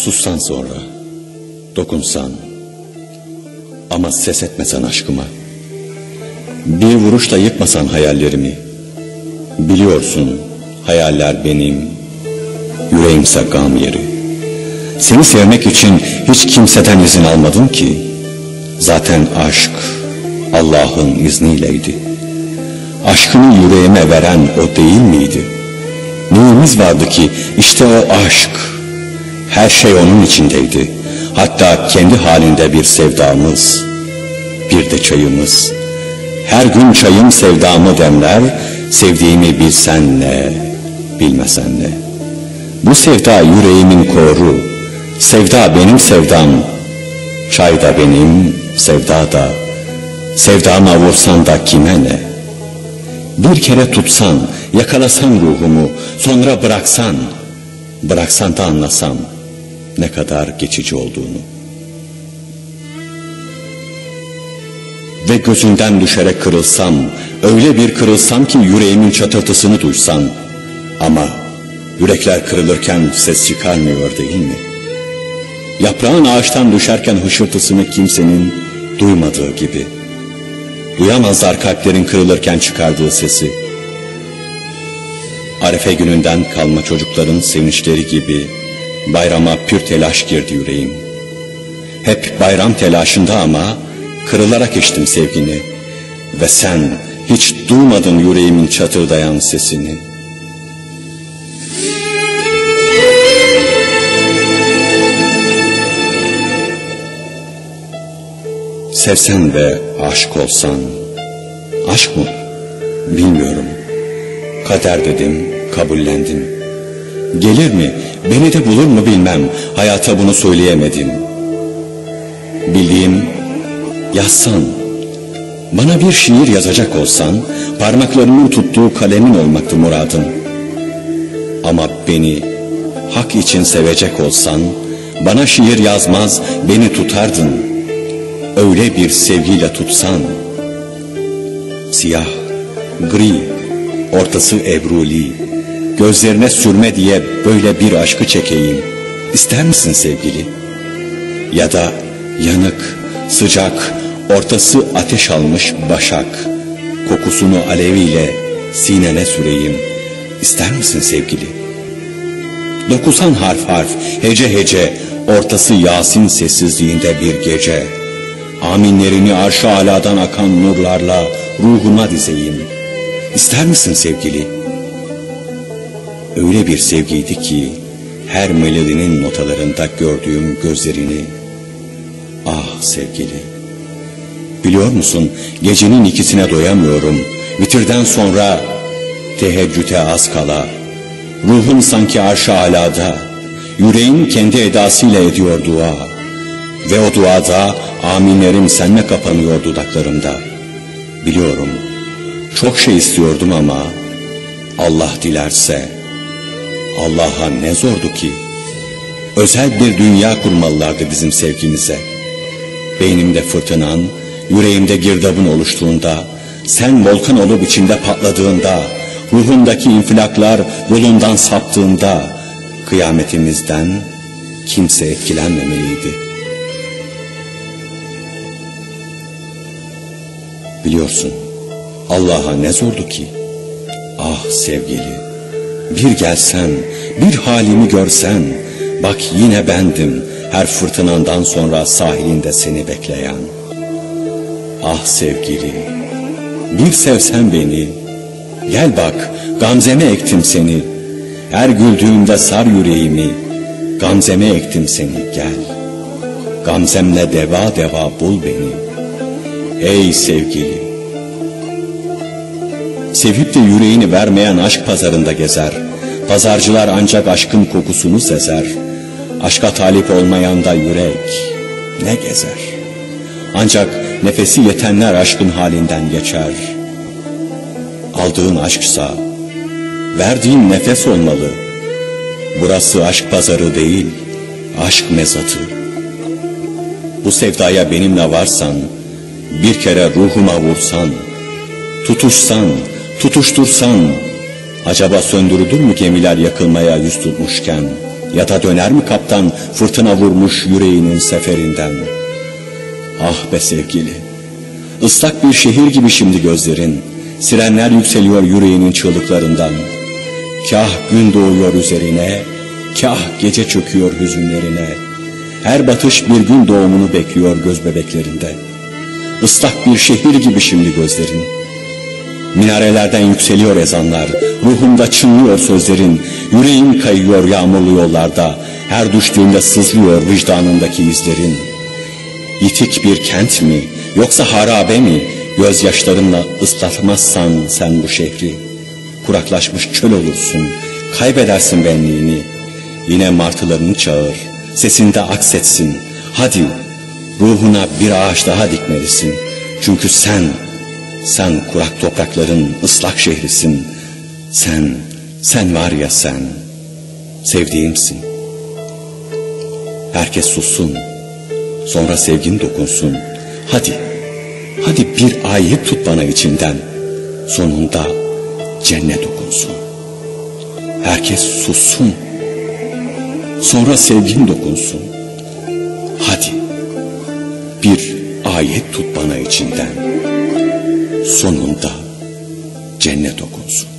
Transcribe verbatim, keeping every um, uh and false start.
Sussan sonra, dokunsan, ama ses etmesen aşkıma, bir vuruşla yıkmasan hayallerimi. Biliyorsun hayaller benim, yüreğimse gam yeri. Seni sevmek için hiç kimseden izin almadım ki. Zaten aşk Allah'ın izniyleydi. Aşkını yüreğime veren o değil miydi? Neyimiz vardı ki işte o aşk. Her şey onun içindeydi. Hatta kendi halinde bir sevdamız, bir de çayımız. Her gün çayım sevdamı demler, sevdiğimi bilsen ne, bilmesen ne. Bu sevda yüreğimin koru, sevda benim sevdam. Çay da benim, sevda da. Sevdama vursan da kime ne? Bir kere tutsan, yakalasan ruhumu, sonra bıraksan, bıraksan da anlasam ne kadar geçici olduğunu. Ve gözünden düşerek kırılsam, öyle bir kırılsam ki yüreğimin çatırtısını duysan. Ama yürekler kırılırken ses çıkarmıyor değil mi? Yaprağın ağaçtan düşerken hışırtısını kimsenin duymadığı gibi. Duyamazlar kalplerin kırılırken çıkardığı sesi. Arefe gününden kalma çocukların sevinçleri gibi bayrama pür telaş girdi yüreğim. Hep bayram telaşında ama kırılarak içtim sevgini. Ve sen hiç duymadın yüreğimin çatırdayan sesini. Sevsen ve aşık olsan, aşk mı? Bilmiyorum. Kader dedim, kabullendim. Gelir mi, beni de bulur mu bilmem, hayata bunu söyleyemedim. Bildiğim, yazsan, bana bir şiir yazacak olsan, parmaklarımın tuttuğu kalemin olmaktı muradım. Ama beni hak için sevecek olsan, bana şiir yazmaz, beni tutardın. Öyle bir sevgiyle tutsan, siyah, gri, ortası ebruli, gözlerine sürme diye böyle bir aşkı çekeyim. İster misin sevgili? Ya da yanık, sıcak, ortası ateş almış başak, kokusunu aleviyle sinene süreyim. İster misin sevgili? Dokusan harf harf, hece hece, ortası Yasin sessizliğinde bir gece. Aminlerini arş-ı aladan akan nurlarla ruhuma dizeyim. İster misin sevgili? Öyle bir sevgiydi ki her melodinin notalarında gördüğüm gözlerini. Ah sevgili, biliyor musun gecenin ikisine doyamıyorum. Vitirden sonra teheccüde az kala, ruhum sanki arş-ı alada, yüreğim kendi edasıyla ediyor dua. Ve o duada aminlerim senle kapanıyor dudaklarımda. Biliyorum, çok şey istiyordum ama Allah dilerse, Allah'a ne zordu ki? Özel bir dünya kurmalılardı bizim sevgimize. Beynimde fırtınan, yüreğimde girdabın oluştuğunda, sen volkan olup içinde patladığında, ruhumdaki infilaklar yolundan saptığında, kıyametimizden kimse etkilenmemeliydi. Biliyorsun, Allah'a ne zordu ki? Ah sevgili, bir gelsen, bir halimi görsen, bak yine bendim, her fırtınandan sonra sahilinde seni bekleyen. Ah sevgili, bir sevsen beni, gel bak, gamzeme ektim seni, her güldüğümde sar yüreğimi, gamzeme ektim seni, gel, gamzemle deva deva bul beni. Ey sevgili, sevip de yüreğini vermeyen aşk pazarında gezer. Pazarcılar ancak aşkın kokusunu sezer. Aşka talip olmayan da yürek ne gezer. Ancak nefesi yetenler aşkın halinden geçer. Aldığın aşksa verdiğin nefes olmalı. Burası aşk pazarı değil, aşk mezatı. Bu sevdaya benimle varsan, bir kere ruhuma vursan, tutuşsan, tutuştursan, acaba söndürülür mü gemiler yakılmaya yüz tutmuşken? Ya da döner mi kaptan fırtına vurmuş yüreğinin seferinden? Ah be sevgili, ıslak bir şehir gibi şimdi gözlerin, sirenler yükseliyor yüreğinin çığlıklarından. Kah gün doğuyor üzerine, kah gece çöküyor hüzünlerine. Her batış bir gün doğumunu bekliyor göz bebeklerinde. Islak bir şehir gibi şimdi gözlerin. Minarelerden yükseliyor ezanlar, ruhumda çınlıyor sözlerin. Yüreğim kayıyor yağmurlu yollarda, her düştüğümde sızlıyor vicdanındaki izlerin. Yitik bir kent mi, yoksa harabe mi? Gözyaşlarınla ıslatmazsan sen bu şehri, kuraklaşmış çöl olursun, kaybedersin benliğini. Yine martılarını çağır, sesinde aksetsin. Hadi, ruhuna bir ağaç daha dikmelisin. Çünkü sen, sen kurak toprakların ıslak şehrisin. Sen, sen var ya sen, sevdiğimsin. Herkes sussun, sonra sevgin dokunsun. Hadi, hadi bir ayet tut bana içinden, sonunda cennet okunsun. Herkes sussun, sonra sevgin dokunsun. Hadi, bir ayet tut bana içinden, sonunda cennet okunsun.